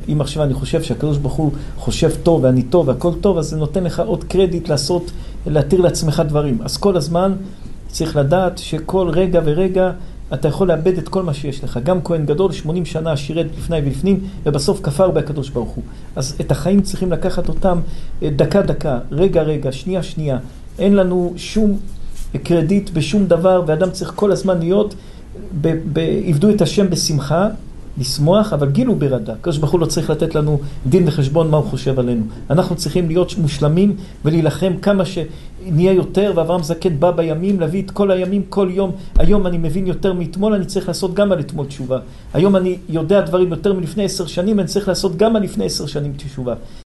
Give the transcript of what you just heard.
אם עכשיו אני חושב שהקדוש ברוך הוא חושב טוב ואני טוב והכל טוב, אז זה נותן לך עוד קרדיט להתיר לעצמך דברים. אז כל הזמן צריך לדעת שכל רגע ורגע אתה יכול לאבד את כל מה שיש לך. גם כהן גדול 80 שנה שירת לפני ולפנים, ובסוף כפר בהקדוש ברוך הוא. אז את החיים צריכים לקחת אותם דקה דקה, רגע רגע, שנייה שנייה. אין לנו שום קרדיט בשום דבר, ואדם צריך כל הזמן להיות, עבדו את השם בשמחה, לשמוח, אבל גילו ברדה. הקדוש ברוך הוא לא צריך לתת לנו דין וחשבון מה הוא חושב עלינו. אנחנו צריכים להיות מושלמים ולהילחם כמה שנהיה יותר, ואברהם זקן בא בימים, להביא את כל הימים, כל יום. היום אני מבין יותר מאתמול, אני צריך לעשות גם על אתמול תשובה. היום אני יודע דברים יותר מלפני 10 שנים, אני צריך לעשות גם על לפני 10 שנים תשובה.